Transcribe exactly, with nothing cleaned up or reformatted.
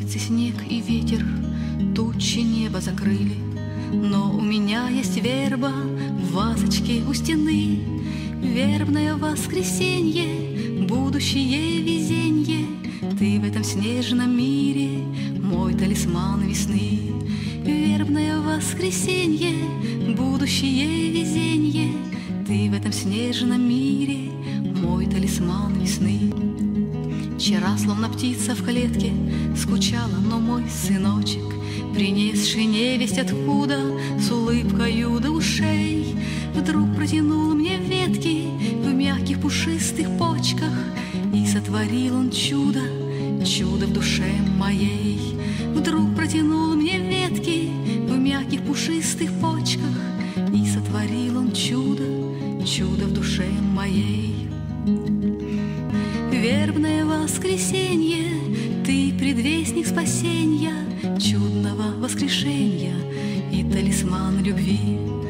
Улицы снег и ветер, тучи небо закрыли, но у меня есть верба в вазочке у стены. Вербное воскресенье, будущее везенье, ты в этом снежном мире мой талисман весны. Вербное воскресенье, будущее везенье, ты в этом снежном мире мой талисман весны. Вчера, словно птица в клетке, скучала, но мой сыночек, принесший невесть откуда, с улыбкою до ушей, вдруг протянул мне ветки в мягких пушистых почках, и сотворил он чудо, чудо в душе моей. Вдруг протянул мне ветки в мягких пушистых почках, и сотворил он чудо, чудо в душе моей. Вербное воскресенье, ты предвестник спасения, чудного воскрешения и талисман любви.